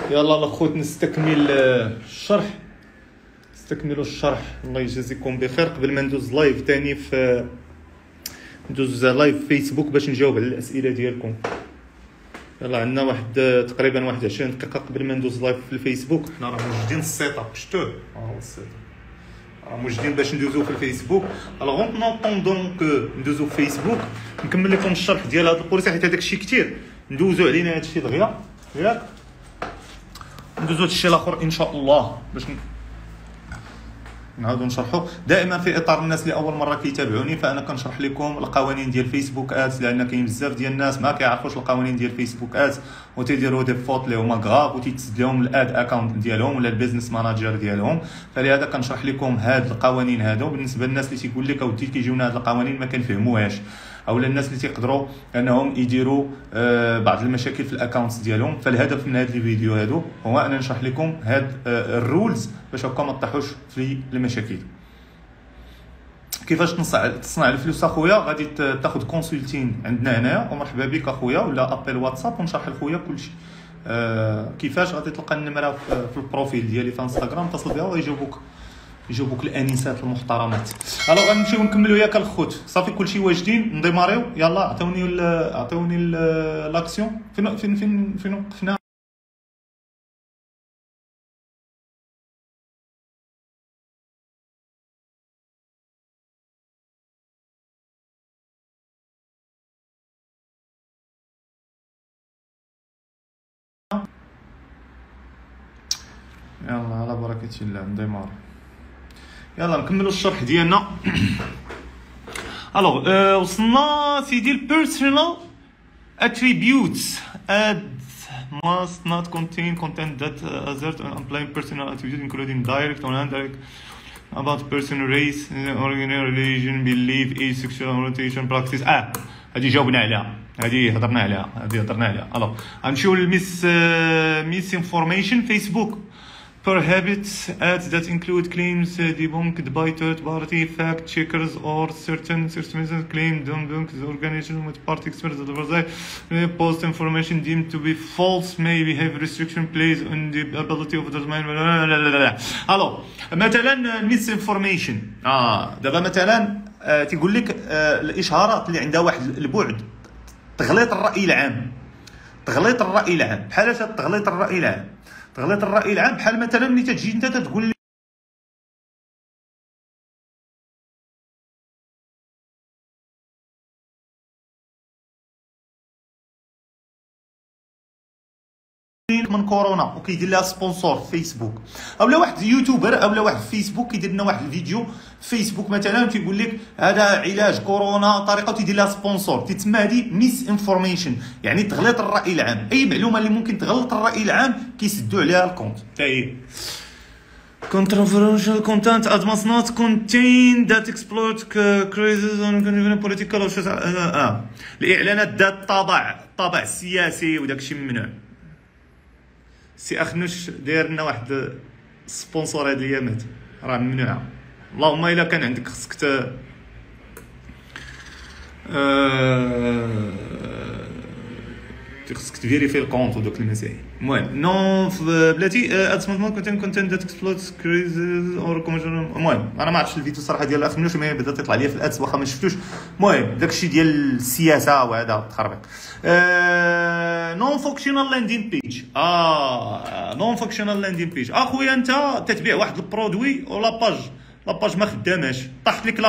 يلا الاخوت نستكمل الشرح. نستكملوا الشرح. الله يجازيكم بخير. قبل ما ندوز لايف تاني ندوز لايف فيسبوك باش نجاوب على الاسئله ديالكم. يلا عندنا واحد تقريبا 21 دقيقه قبل ما ندوز لايف في الفيسبوك. حنا راه موجودين السيت اب شفتوه، هو السيت اب موجودين باش ندوزو في الفيسبوك. الوغ نطوندون كو ندوزو في فيسبوك نكمل لكم الشرح ديال هذا البروسي، حيت هذاك الشيء كثير ندوزو علينا هذا الشيء دغيا ياك. ندوزو هذا الشيء الاخر ان شاء الله باش نعاودو نشرحو. دائما في اطار الناس اللي اول مره كيتابعوني فانا كنشرح لكم القوانين ديال فيسبوك ادز، لان كاين بزاف ديال الناس ما كيعرفوش القوانين ديال فيسبوك ادز وتيديروا دي فوت اللي هما غاف وتيتسد لهم الاد اكونت ديالهم ولا البيزنس ماناجر ديالهم. فلهذا كنشرح لكم هاد القوانين هادو. بالنسبه للناس اللي تيقول لك اودي كيجيونا هاد القوانين ما كنفهموهاش، اولا الناس اللي تيقدروا انهم يديروا بعض المشاكل في الاكونتس ديالهم، فالهدف من هذا الفيديو هادو هو ان نشرح لكم هاد الرولز باش هكا ما تطيحوش في المشاكل. كيفاش تصنع الفلوس اخويا؟ غادي تاخذ كونسلتين عندنا هنايا ومرحبا بك اخويا، ولا ابل واتساب ونشرح لخويا كلشي. كيفاش غادي تلقى النمره في البروفيل ديالي في انستغرام، اتصل بها ويجاوبوك الانسات المحترمات. الو غنمشيو نكملوا ياك الخوت. صافي كلشي واجدين نديماريو. يلا عطوني لاكسيون. فين وقفنا؟ يلا على بركه الله نديماريو. يلا نكملوا الشرح ديالنا. الوغ وصلنا سيدي البيرسونال attributes ads must not contain content that assert and imply personal attributes including direct or indirect about personal race, origin, religion, belief, age, sexual orientation, practice. هذه جاوبنا عليها، هذه هضرنا عليها. الوغ غنمشيو للميس انفورميشن. فيسبوك prohibits ads that include claims debunked by third-party fact checkers or certain claim debunked organization with party experts that post information deemed to be false may have restriction placed on the ability of the domain. الو مثلا misinformation. دابا مثلا تيقول لك الاشهارات اللي عندها واحد البعد تغليط الراي العام. بحال اش تغليط الراي العام؟ بحال مثلا ملي تجي انت تقول لي من كورونا وكيدير لها سبونسور في فيسبوك، اولا واحد يوتيوبر اولا واحد في فيسبوك كيدير لنا واحد الفيديو في فيسبوك مثلا تيقول لك هذا علاج كورونا طريقه وتيدير لها سبونسور، تتسمى هذه ميس انفورميشن، يعني تغليط الراي العام. اي معلومه اللي ممكن تغلط الراي العام كيسدوا عليها الكونت. حتى هي controversial content as must not contain that exploit crisis on political or الاعلانات ذات الطابع السياسي وداك الشيء ممنوع. سي اخنوش داير لنا واحد سبونسور هاد الايامات راه ممنوعه. اللهم الا كان عندك خصك خصك تفيريفي الكونت ودوك المسائل. المهم نو بلاتي ادسمون كونتنت ذات اكسبلويتس كريزز اور كوميرشال. المهم انا ما عرفتش الفيديو صراحه ديال اخنوش، مي بدا تطلع ليا في الادس واخا ما شفتوش. المهم داكشي ديال السياسه وهذا تخربيق. نون فونكشنال لاندين بيج. نون فونكشنال لاندين بيج اخويا انت تتبيع واحد البرودوي ولا باج ما خداماش، طاحت لك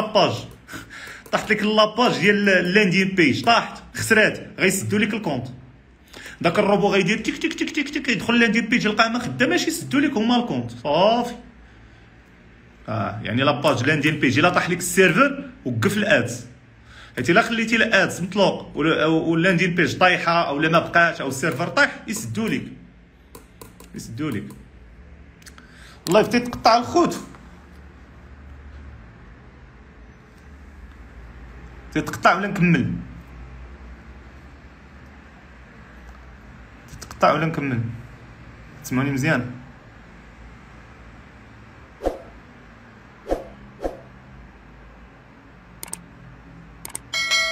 لاباج ديال اللاندين بيج، طاحت خسرات، غيسدوا لك الكونت. داك الروبو غيدير تيك تيك تيك تيك تيك يدخل لاندين بيج يلقاها ما خداماش يسدوا لك هما الكونت صافي. يعني لاباج لاندين بيج الا طاح لك السيرفر وقف الادز، حيت الا خليتي الادز مطلوق واللاندين بيج طايحه او ما بقاش او السيرفر طاح يسدوا لك. والله بديت تقطع الخوت، تقطع ولا نكمل؟ تسمعوني مزيان؟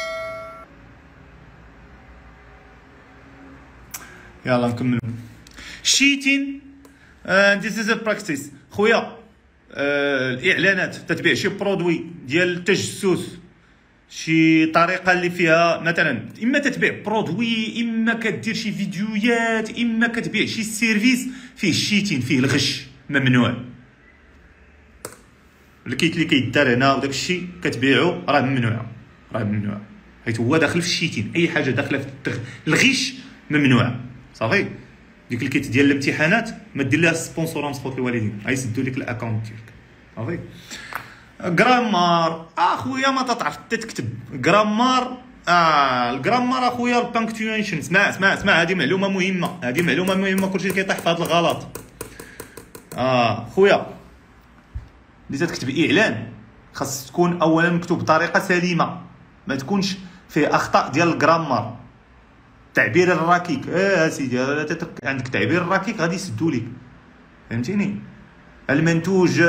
يلا نكمل. شيتين ذيس از براكتيس خويا. الاعلانات تتبيع شي برودوي ديال التجسس، شي طريقه اللي فيها مثلا اما تتبيع برودوي، اما كدير شي فيديوهات، اما كتبيع شي سيرفيس فيه الشيتين، فيه الغش، ممنوع. الكيت اللي كيدار هنا وداك الشيء كتبيعو راه ممنوع، راه ممنوع، حيت هو داخل في الشيتين. اي حاجه داخله في الغش ممنوع. صافي. ديك الكيت ديال الامتحانات ما دير لها سبونسور مسخوط الوالدين، غيسدوا لك الاكونت ديالك. صافي. جرامار اخويا ما تتعرف حتى تكتب جرامار. الجرامار اخويا البانكتويشن. اسمع هذه معلومه مهمه، هذه معلومه مهمه. كلشي كيطيح في هذا الغلط. خويا اللي تكتب اعلان خاص تكون اولا مكتوب بطريقه سليمه، ما تكونش فيه اخطاء ديال الجرامار. التعبير الركيك سيدي عندك تعبير ركيك غادي يسدوا لك، فهمتيني. المنتوج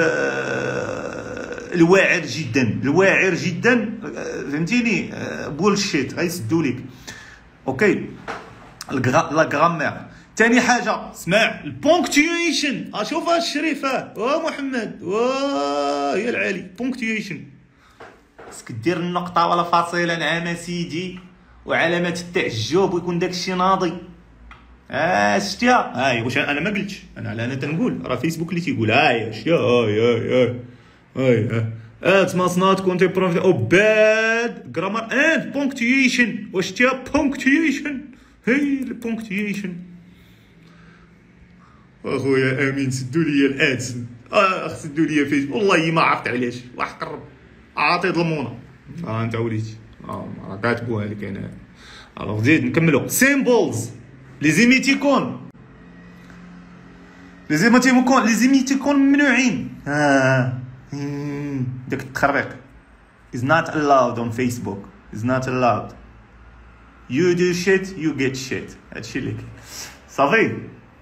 الواعر جدا فهمتيني، بولشيت غيسدوا لك. اوكي. لا غرامير. ثاني حاجه اسمع البونكتويشن. شوف هاد الشريفه محمد يا العالي. بونكتويشن خاصك دير النقطه ولا فاصله نعم سيدي، وعلامه التعجب ويكون داكشي ناضي. شتيها واش انا ما قلتش، انا تنقول راه فيسبوك اللي تيقول شتيها. It must not contain profit or bad grammar and punctuation. واش شتيها punctuation؟ هي البونكتويشن. اخويا امين سدوا لي الادس، سدوا لي فيسبوك والله ما عرفت علاش. واحد قرب عاطي ظلمونا. انت وليتي راه كاتبوها لك انا. الوغ زيد نكملوا. سيمبلز لي زيميتيكون. لي زيميتيكون ممنوعين. داك التخربيق is not allowed on Facebook. is not allowed. you do shit you get shit. هادشي اللي كاين. صافي.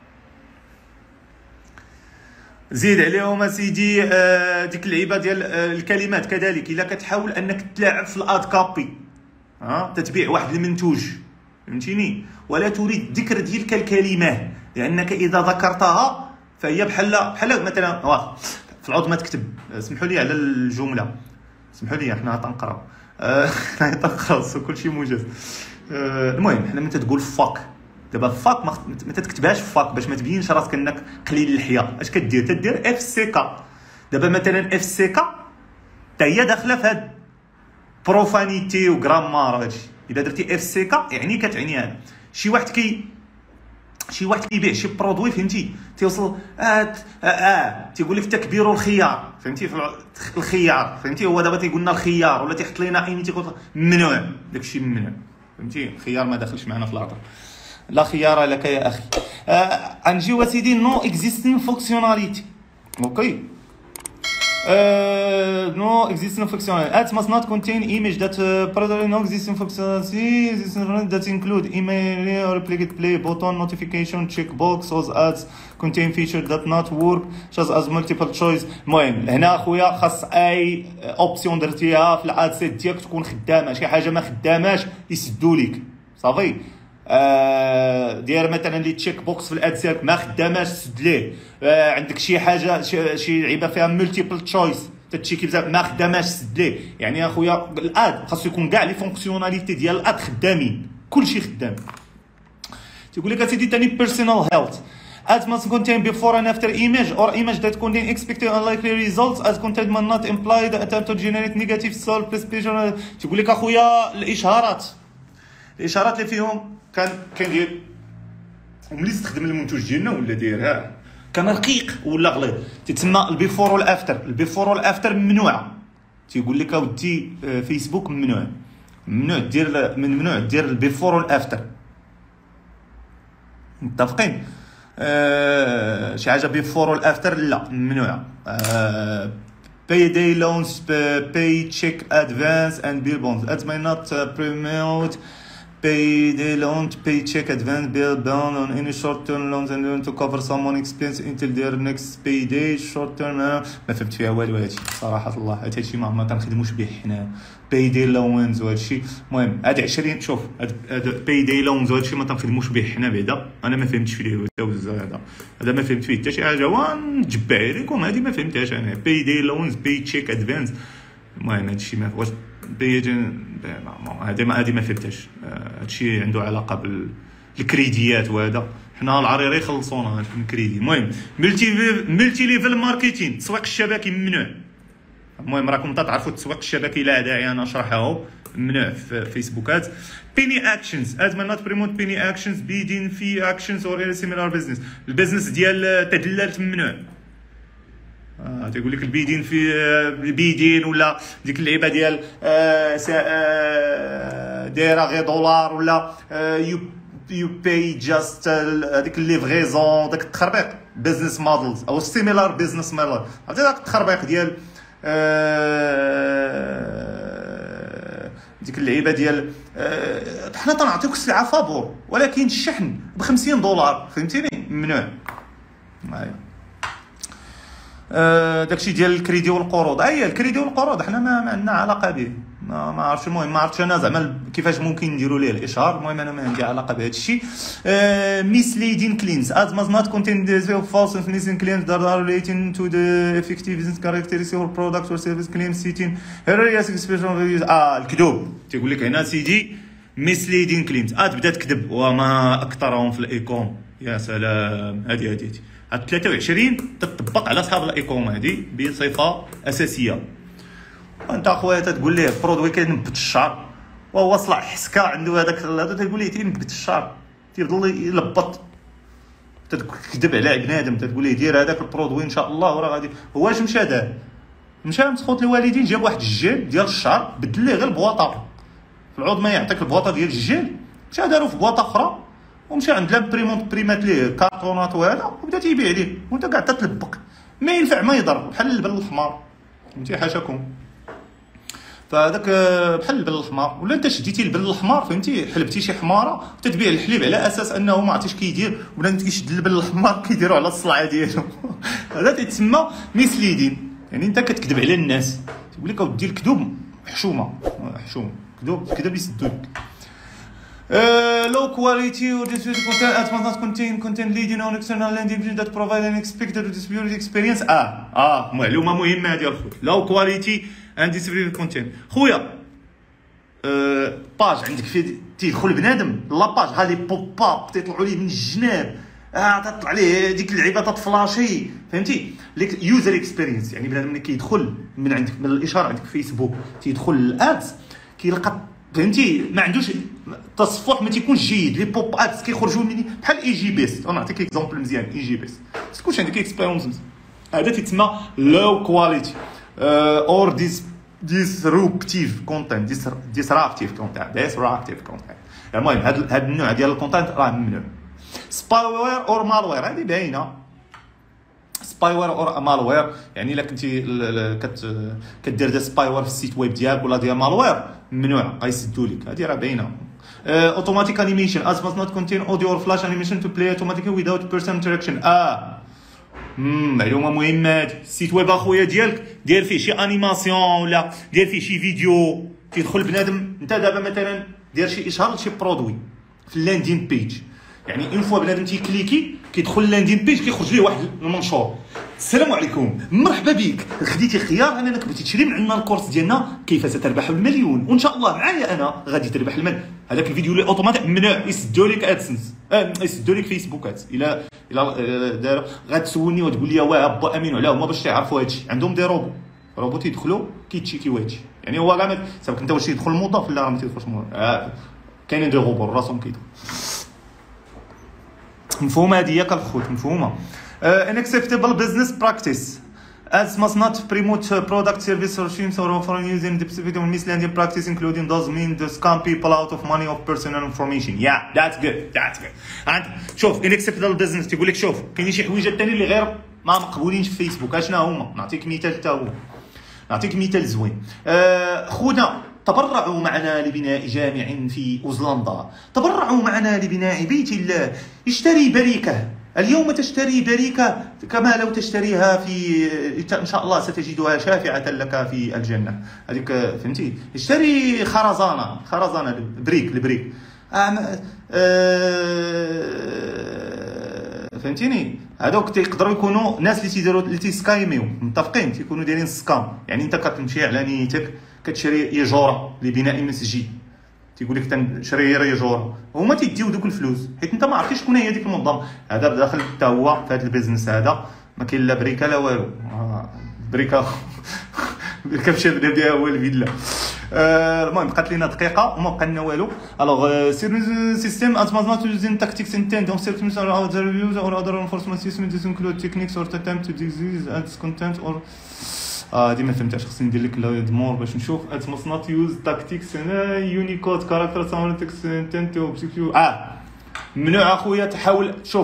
زيد عليهم اسيدي ديك اللعيبه ديال الكلمات كذلك. الا كتحاول انك تلاعب في الاد كابي تتبيع واحد المنتوج، فهمتيني، ولا تريد ذكر تلك الكلمه، لانك اذا ذكرتها فهي بحال مثلا في العظمه تكتب. اسمحوا لي على الجمله، اسمحوا لي حنا تنقراو تنقراو كلشي موجز. المهم حنا ملي تقول فاك دابا فاك ما تكتبهاش فاك باش ما تبينش راسك انك قليل اللحيه. اش كدير؟ تدير اف سي كا. دابا مثلا اف سي كا حتى هي داخله في هاد بروفانيتي وغرامار وهادشي. الا درتي اف سي كا يعني كتعني هذا. شي واحد كيبيع شي برودوي، فهمتي، تيوصل تيقول لك تكبير الخيار، فهمتي، الخيار، فهمتي. هو دابا تيقول لنا الخيار ولا تيحط لنا عيني تيقول ممنوع. داكشي ممنوع، فهمتي. الخيار ما داخلش معنا في الهضره. لا خيار لك يا اخي. غنجيو اسيدي نو اكزيستين فونكسيوناليتي. اوكي. No existing functionality. Ads must not contain image that product no existing functionality that include email or play button, notification, checkbox. Those ads contain features that not work such as multiple choice. المهم هنا اخويا خاص اي اوبسيون درتيها في الاد سيت ديالك تكون خدامه. شي حاجه ما خداماش يسدوا لك. صافي. داير مثلا لي تشيك بوكس في الاد ديالك ما خداماش سد ليه. عندك شي حاجه شي لعيبه فيها ملتيبل تشويس تتشيكي بزاف ما خداماش سد ليه. يعني اخويا الاد خاصو يكون كاع لي فونكسيوناليتي ديال الاد خدامين، كلشي خدام. تيقول لك اسيدي ثاني بيرسونال هيلث. Ads must contain before and after image or image that contain expected unlikely results as content must not imply the attempt to generate negative self perception. تيقول لك اخويا الاشهارات اللي فيهم كندير وملي تستخدم المنتوج ديالنا ولا دايرها كان رقيق ولا غليظ تتسمى البيفور والافتر. البيفور والافتر ممنوعه. تيقول لك اودي فيسبوك ممنوع دير البيفور والافتر. متفقين؟ شي حاجه بيفور والافتر لا ممنوعه. payday loans, paycheck advance and bill bonds. Ads may not promote pay the loan, pay check advance, bill down on any short term loans and loan to cover someone expense until their next payday. short term ما فهمت فيها والو هادشي صراحه الله. هادشي ما تنخدموش به حنا pay day loans وهادشي. المهم هاد 20 شوف هاد pay day loans وهادشي ما تنخدموش به حنا بعدا. انا ما فهمتش فيه هذا ما فهمت فيه حتى شي حاجه ونجبعها لكم. هادي ما فهمتهاش انا. pay day loans, pay check advance. المهم هادشي ما واش هادي ما فهمتهاش. هادشي عنده علاقه بالكريديات وهذا. حنا العريري يخلصونا الكريدي. المهم ملتي ليفل ماركتين، التسويق الشبكي ممنوع. المهم راكم تعرفوا التسويق الشبكي لا داعي انا نشرحه، ممنوع في فيسبوكات. بيني اكشنز از ما نوت بريموت بيني اكشنز بيدين في اكشنز اور سيميلار بزنس. البيزنس ديال تدللت ممنوع. تيقول لك البيدين في البيدين ولا ديك اللعيبه ديال دايره غير دولار ولا يو باي جاست هذيك ليفغيزون داك التخربيق بيزنس مودلز او سيميلار بيزنس موديل. عرفتي داك التخربيق ديال ديك اللعيبه ديال حنا تنعطيوك السلعه فابور ولكن الشحن ب $50 فهمتيني ممنوع. داكشي ديال الكريدي والقروض. الكريدي والقروض حنا ما عندنا علاقه به. ما عرفتش. المهم ما عرفتش انا زعما كيفاش ممكن نديروا ليه الاشهار. المهم انا ما عندي علاقه بهذا الشيء. misleading claims as must not contain the false and misleading claims that are relating to the effective business characteristics or product or service claims citing erroneous expression of الكذوب. تيقول لك هنا سيدي misleading claims بدات تكذب وما اكثرهم في الايكوم. يا سلام. هذه هاد 23 تطبق على اصحاب الايكوم هذه بصفه اساسيه. انت اخويا تقول ليه برودوي كينبت الشعر وهو صلع حسكه عنده هذا تقول ليه تينبت الشعر تيفضل يلبط. تكذب على بنادم تقول ليه دير هذاك البرودوي ان شاء الله وراه غادي. هو اش مشى دار؟ مشى مسخوط الوالدين جاب واحد الجيل ديال الشعر بدل ليه غير البواطه في العوض ما يعطيك البواطه ديال الجيل. مشى دارو في بواطه اخرى ومشى عند بريمات ليه كارطونات وهذا وبدا تيبيع ليه وانت قاعد تتلبق. ما ينفع ما يضر بحال البل الحمار. فهمتي حاشاكم. فهذاك بحال البل الحمار. ولا انت شديتي البل الحمار فهمتي حلبتي شي حماره تتبيع الحليب على اساس انه ما عرفتيش كيدير ولا انت كيشد البل الحمار كيديروا على الصلعه ديالو. هذا تيتسمى ميسليدين. يعني انت كتكذب على الناس. تقول لك اودي الكذوب حشومه كذب يسدوك. Low quality or disputed content at must not contain leading on external landing pages that provide an expected or disputed experience. معلومة مهمة هذه الخوت. Low quality and disputed content. خويا باج عندك في تيدخل بنادم لاباج هذه بوب اب تيطلعوا ليه من الجناب تطلع ليه ديك اللعيبه تفلاشي فهمتي ليك يوزر اكسبيرينس. يعني بنادم ملي كيدخل من عندك من الاشاره عندك فيسبوك تيدخل الادز كيلقى فهمتي ما عندوش التصفح ما تيكونش جيد. لي بوب ادز كيخرجوا مني بحال اي جي بيست. انا نعطيك اكزامبل مزيان. اي جي بيست تكونش عندك اكسبيرينس هذا تيتسمى لو كواليتي اور disruptive content. disruptive content. المهم هذا النوع ديال الكونتنت راه ممنوع. سبايوير اور مالوير هذه باينه. سبايوير اور مالوير يعني الا كنتي كدير ديال سبايوير في السيت ويب ديالك ولا ديال مالوير ممنوع غيسدوا لك. هذه راه باينه. automatic animation as must not contain audio or flash animation to play automatically without person interaction. معلومه مهمه. السيت ويب اخويا ديالك دير فيه شي انيماسيون ولا دير فيه شي فيديو تيدخل بنادم. انت دابا مثلا دير شي اشهار لشي برودوي في اللاندين بيج. يعني اون فوا بنادم تيكليكي كيدخل اللاندين بيج كيخرج ليه واحد المنشور. السلام عليكم مرحبا بك خديتي خيار انك بغيتي تشري من عندنا الكورس ديالنا كيف ستربح المليون وان شاء الله معايا انا غادي تربح المال. هذاك الفيديو اللي اوتوماتيك ممنوع يسدوا لك ادسنس يسدوا لك فيسبوكات. الا دار غتسولني وتقول لي واه با امين علاه هما باش يعرفوا هادشي عندهم دي روبو تيدخلوا كيتشيكيو هادشي. يعني هو كاع سابك انت واش تيدخل الموظف لا راه ما تيدخلش الموظف. كاينين دي روبو راسهم كيدخلوا. مفهومه هذه ياك الخوت مفهومه. unacceptable business practice as must not promote product service or schemes or offering using deceptive or misleading practice including those mean to scam people out of money of personal information. Yeah that's good. and شوف unacceptable business تيقول لك شوف كاينين شي حوايج ثاني اللي غير ما مقبولينش في فيسبوك. اشنا هما نعطيك مثال حتى هو نعطيك مثال زوين. خونا تبرعوا معنا لبناء جامع في أوزلندا، تبرعوا معنا لبناء بيت الله. اشتري بريكة اليوم، تشتري بريكة كما لو تشتريها إن شاء الله ستجدها شافعة لك في الجنة. هذيك فهمتي؟ اشتري خرزانة البريك فهمتيني؟ هذوك تيقدروا يكونوا ناس اللي تيسكايميو، متفقين؟ تيكونوا دايرين سكام. يعني انت كتمشي على نيتك كتشري يجوره لبناء مسجد، تيقول لك تنشري يجوره، هما تيديو دوك الفلوس حيت انت ما عرفتيش شكون هي ديك المنظمه. هذا داخل حتى هو في هذا البيزنس هذا، ما كاين لا بريكه لا والو. بريكه مشى بدا بها هو الفيلا. المهم بقات لينا دقيقه وما بقى لنا والو. الوغ سيستم اتمازمات يوزين تاكتيكس انتند دون سيركمس اور اذر ريفيوز اور اذر انفورسمنت سيستم ديز انكلود تكنيكس اور اتمpt تو ديزيز ادز كونتنت اور دي ما فهمتش. خصني ندير لك دمور باش نشوف. ات ماست نوت يوز تاكتيكس هنا يونيكود كاركتر ساوندكس انتند تو بسيكيو. ممنوع اخويا تحاول. شوف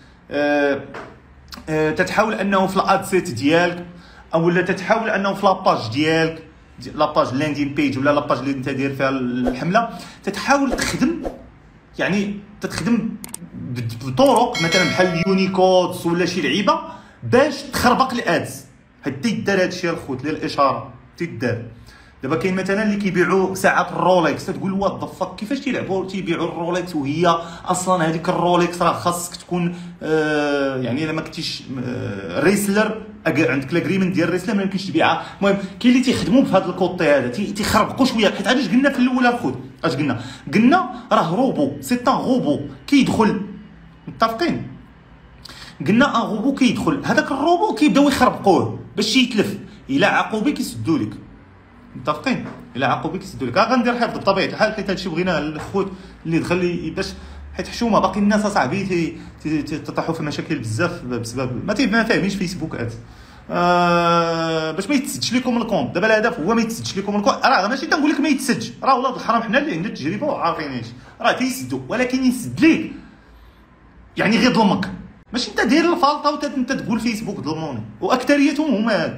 تتحاول انه في الاد سيت ديالك او ولا تتحاول انه في لاباج ديالك، لاباج لاندين بيج ولا لاباج اللي انت داير فيها الحمله، تتحاول تخدم، يعني تتخدم بطرق مثلا بحال يونيكودز ولا شي لعيبه باش تخربق الادز. حتى يدار هذا الشيء الخوت للاشاره تيدار. دابا كاين مثلا اللي كيبيعوا ساعات الرولكس، تقول وات ذا فاك كيفاش تيبيعوا الرولكس وهي اصلا هذيك الرولكس راه خاصك تكون يعني الا ما كنتيش ريسلر عندك لاغريمنت ديال الريسلر ما يمكنش تبيعها. المهم كاين اللي تيخدموا بهذا الكوطي هذا تيخربقوا شويه. حيت علاش قلنا في الاول الخوت اش قلنا راه روبو، سي ان روبو كيدخل، متفقين؟ قلنا ان روبو كيدخل، هذاك الروبو كيبداو يخربقوه باش يتلف. الا عاقوا بك يسدوا لك، متفقين؟ الا عاقوا بك يسدوا لك. غندير حفظ بطبيعه الحال حيت هادشي بغيناه الخوت اللي دخل باش حيت حشومه. باقي الناس اصاحبي تطيحوا في مشاكل بزاف بسبب ما فاهمينش فيسبوك اد باش ما يتسدش لكم الكونت. دابا الهدف هو ما يتسدش لكم الكونت. راه ماشي تنقول لك ما يتسدش، راه ولاد الحرام حنا اللي عندنا التجربه وعارفين ايش راه تيسدوا، ولكن يسد ليك يعني غير ظلمك. ماشي انت داير الفالطه وانت تقول فيسبوك ظلموني، واكثريتهم هما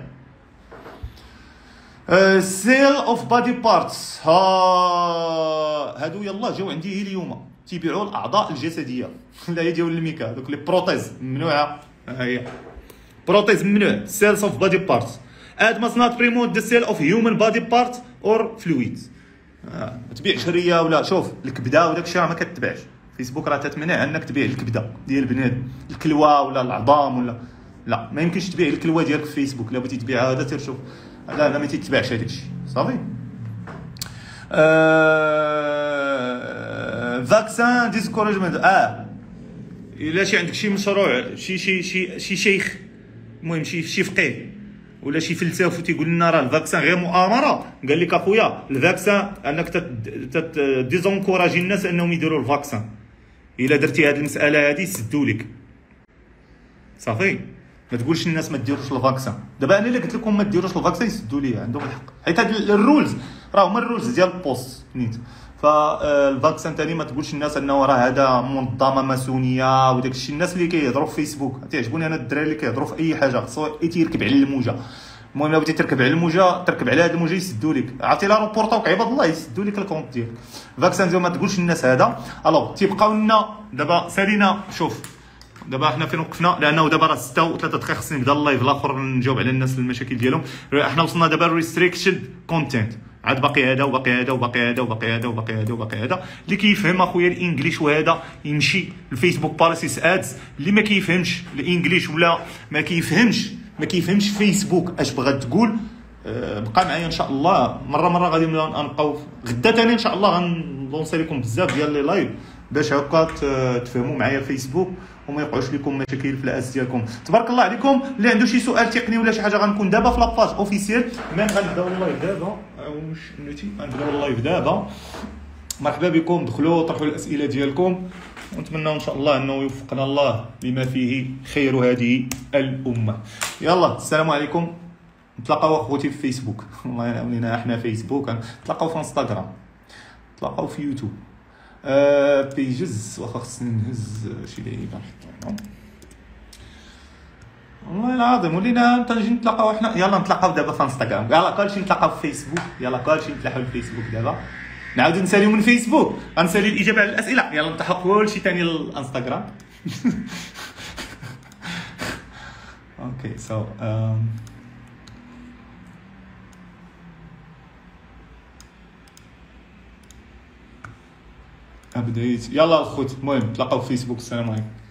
سيل اوف بادي بارتس. هادو يلا جاو عندي اليوم تيبيعوا الاعضاء الجسديه لا هي ديال الميكا، دوك لي بروتيز ممنوعه. هي بروتيز ممنوع. سيلز اوف بادي بارتس اد ماست نوت بريموت ذا سيل اوف هيومن بادي بارت اور فلويدز. ما تبيعش هريه ولا شوف الكبده وداك الشيء راه ما كتباعش. فيسبوك راه تتمنع انك تبيع الكبده ديال بنادم، الكلوه ولا العظام ولا لا، ما يمكنش تبيع الكلوه ديالك في فيسبوك. لا بغيتي تبيعها هذا تيرشوف لا ما تيتباعش هذاك الشيء صافي. فاكسان ديسكوريجمنت. الا شي عندك شي مشروع شي شيخ، المهم شي فقيه ولا شي فلسفه تيقول لنا راه الفاكسان غير مؤامره، قال لك اخويا الفاكسان انك ديزونكوراجي الناس انهم يديروا الفاكسان. الا درتي هذه المساله هذه يسدوا لك صافي. ما تقولش الناس ما ديروش الفاكسان. دابا انا اللي قلت لكم ما ديروش الفاكسان يسدوا لي، عندهم الحق. حيت هاد الرولز راه هما الرولز ديال البوست نيت. فالفاكسان ثاني ما تقولش الناس انه راه هذا منظمه ماسونيه وداك الشيء. الناس اللي كيهضروا في فيسبوك تعجبوني انا الدراري اللي كيهضروا في اي حاجه خصو يتيركب على الموجه. المهم لو بغيتي تركب على الموجه تركب على هذه الموجه يسدوا لك. عرفتي لا روبورطاوك عباد الله يسدوا لك الكونت ديالك. فاكسان زعما ما تقولش الناس هذا. الوغ تيبقاو لنا دابا سالينا. شوف دابا حنا فين وقفنا، لانه دابا راه 6 و3 دقائق خصني نبدا اللايف الاخر نجاوب على الناس المشاكل ديالهم. حنا وصلنا دابا ريستريكشن كونتنت، عاد باقي هذا وباقي هذا وباقي هذا وباقي هذا وباقي هذا وباقي هذا. اللي كيفهم اخويا الانجليش وهذا يمشي الفيسبوك بوليسيز ادز. اللي ما كيفهمش الانجليش ولا ما كيفهمش فيسبوك اش بغات تقول، بقى معايا ان شاء الله. مره غادي نبقاو غدا ثاني ان شاء الله غنلونسي لكم بزاف ديال لي لايف باش هكا تفهموا معايا فيسبوك وما يوقعوش لكم مشاكل في الاس ديالكم. تبارك الله عليكم. اللي عنده شي سؤال تقني ولا شي حاجه غنكون دابا في لاباج اوفيسيال. غنبداو اللايف دابا واش نتي غنبداو اللايف دابا. مرحبا بكم، دخلوا طرحوا الاسئله ديالكم ونتمنى ان شاء الله انه يوفقنا الله لما فيه خير هذه الامه. يلا السلام عليكم. نتلاقاو اخوتي في فيسبوك، الله يعاوننا احنا فيسبوك، نتلاقاو في انستغرام، نتلاقاو في يوتيوب. بيجز واخا خصني نهز شي لعيبه نحطو هنا. والله العظيم ولينا نجي نتلاقاو احنا. يلا نتلاقاو دابا في انستغرام، يلا كلشي نتلاقاو في فيسبوك، يلا كلشي نتلاقاو في الفيسبوك دابا. نعاودو نساليو من فيسبوك، غنساليو الاجابه على الاسئله، يلا نتحط كلشي ثاني للانستغرام. اوكي سو بديت. يلا الخوت، المهم نتلاقاو في فيسبوك. السلام عليكم.